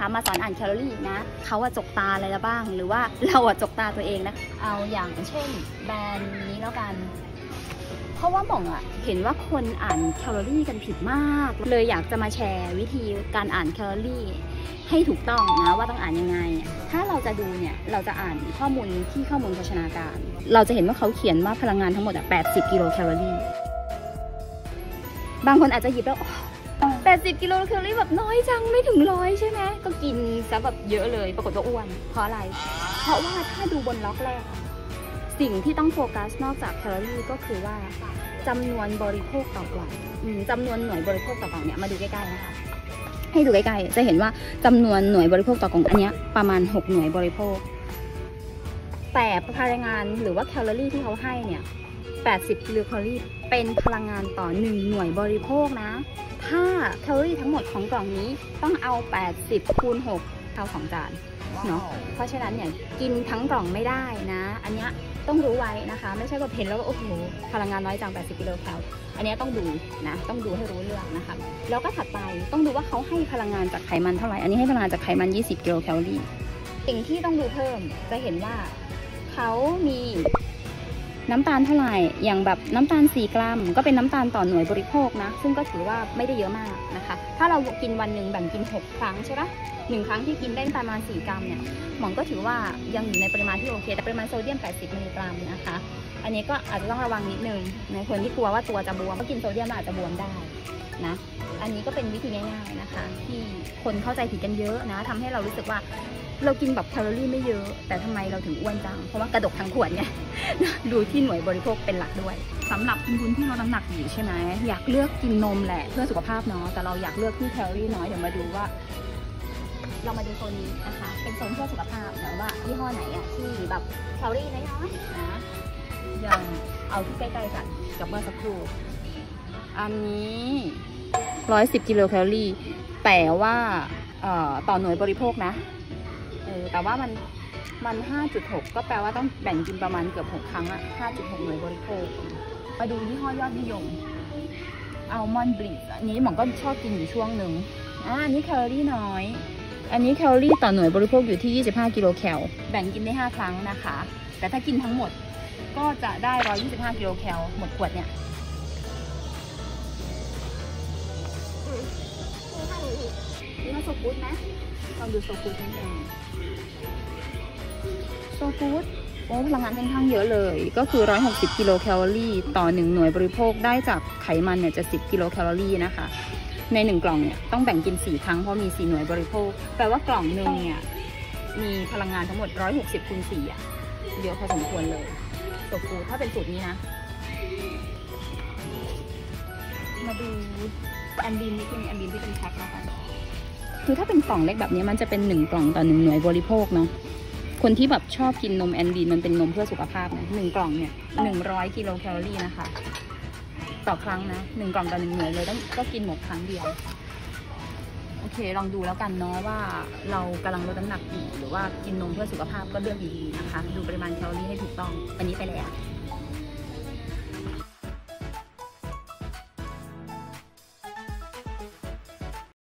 มาสอนอ่านแคลอรี่นะเขาจกตาอะไรแล้วบ้างหรือว่าเราจกตาตัวเองนะเอาอย่างเช่นแบรนด์นี้แล้วกันเพราะว่าหม่องเห็นว่าคนอ่านแคลอรี่กันผิดมากเลยอยากจะมาแชร์วิธีการอ่านแคลอรี่ให้ถูกต้องนะว่าต้องอ่านยังไงถ้าเราจะดูเนี่ยเราจะอ่านข้อมูลที่ข้อมูลโภชนาการเราจะเห็นว่าเขาเขียนว่าพลังงานทั้งหมด80กิโลแคลอรี่บางคนอาจจะหยิบแล้ว80กิโลแคลอรี่แบบน้อยจังไม่ถึง100ใช่ไหมก็กินซะแบบเยอะเลยปรากฏว่าอ้วนเพราะอะไรเพราะว่าถ้าดูบนล็อกแรกสิ่งที่ต้องโฟกัสนอกจากแคลอรี่ก็คือว่าจำนวนบริโภคต่อกล่องจำนวนหน่วยบริโภคต่อกล่องเนี่ยมาดูใกล้ๆนะคะให้ดูใกล้ๆจะเห็นว่าจำนวนหน่วยบริโภคต่อกล่องอันนี้ประมาณ6หน่วยบริโภคแต่พลังงานหรือว่าแคลอรี่ที่เขาให้เนี่ย80กิโลแคลอรี่เป็นพลังงานต่อ1หน่วยบริโภคนะถ้าแคลอรี่ทั้งหมดของกล่องนี้ต้องเอา80คูณ6เท่า2จานเนาะเพราะฉะนั้นเนี่ยกินทั้งกล่องไม่ได้นะอันนี้ต้องรู้ไว้นะคะไม่ใช่ว่าเห็นแล้วว่าโอ้โหพลังงานน้อยจัง80กิโลแคลอันนี้ต้องดูนะต้องดูให้รู้เรื่องนะคะแล้วก็ถัดไปต้องดูว่าเขาให้พลังงานจากไขมันเท่าไหร่อันนี้ให้พลังงานจากไขมัน20กิโลแคลอรี่สิ่งที่ต้องดูเพิ่มจะเห็นว่าเขามีน้ำตาลเท่าไหร่อย่างแบบน้ำตาล4 กรัมก็เป็นน้ำตาลต่อหน่วยบริโภคนะซึ่งก็ถือว่าไม่ได้เยอะมากนะคะถ้าเรากินวันหนึ่งแบ่งกิน6ครั้งใช่ปะ1ครั้งที่กินได้ประมาณ4 กรัมเนี่ยหมองก็ถือว่ายังอยู่ในปริมาณที่โอเคแต่ปริมาณโซเดียม80 มิลลิกรัมนะคะอันนี้ก็อาจจะต้องระวังนิดนึงในคนที่กลัวว่าตัวจะบวมก็กินโซเดียมอาจจะบวมได้นะอันนี้ก็เป็นวิธีง่ายๆนะคะที่คนเข้าใจผิดกันเยอะนะทำให้เรารู้สึกว่าเรากินแบบแคลอรี่ไม่เยอะแต่ทำไมเราถึงอ้วนจังเพราะว่ากระดกทั้งขวดไงดูที่หน่วยบริโภคเป็นหลักด้วยสำหรับคุณที่ลดน้ำหนักอยู่ใช่ไหมอยากเลือกกินนมแหละเพื่อสุขภาพเนาะแต่เราอยากเลือกที่แคลอรี่น้อยเดี๋ยวมาดูว่าเรามาดูโซนนี้นะคะเป็นโซนเพื่อสุขภาพนะว่ายี่ห้อไหนที่แบบแคลอรี่น้อยๆนะอย่างเอาที่ใกล้ๆกันกับเมื่อสักครู่อันนี้110กิโลแคลอรี่แต่ว่าต่อหน่วยบริโภคนะแต่ว่ามัน 5.6 ก็แปลว่าต้องแบ่งกินประมาณเกือบ6ครั้ง5.6 หน่วยบริโภคมาดูยี่ห้อยอดนิยมอัลมอนด์บลิสอันนี้หม่องก็ชอบกินอยู่ช่วงหนึ่งอันนี้แคลอรี่น้อยอันนี้แคลอรี่ต่อหน่วยบริโภคอยู่ที่25กิโลแคลแบ่งกินได้5ครั้งนะคะแต่ถ้ากินทั้งหมดก็จะได้125กิโลแคลหมดขวดเนี่ยนี่มาโซฟูดนะลองดูโซฟูดนิดนึงโซฟูดพลังงานค่อนข้างเยอะเลยก็คือ160กิโลแคลอรี่ต่อ1หน่วยบริโภคได้จากไขมันเนี่ยจะ10กิโลแคลอรี่นะคะใน1กล่องเนี่ยต้องแบ่งกิน4ครั้งเพราะมี4หน่วยบริโภคแปลว่ากล่องหนึ่งเนี่ยมีพลังงานทั้งหมด160คูณ4เยอะพอสมควรเลยโซฟูดถ้าเป็นสูตรนี้นะมาดูแอนบีนนี่คือแอนบีนที่เป็นแพ็คแล้วกันคือถ้าเป็นกล่องเล็กแบบนี้มันจะเป็น1กล่องต่อ1หน่วยบริโภคเนาะคนที่แบบชอบกินนมแอนบีนมันเป็นนมเพื่อสุขภาพนะ1กล่องเนี่ย100กิโลแคลอรี่นะคะต่อครั้งนะ1กล่องต่อ1หน่วยเลยก็กินหมดครั้งเดียวโอเคลองดูแล้วกันเนาะว่าเรากำลังลดน้ำหนักอยู่หรือว่ากินนมเพื่อสุขภาพก็เลือกดีๆนะคะดูปริมาณแคลอรี่ให้ถูกต้องอันนี้ไปแล้ว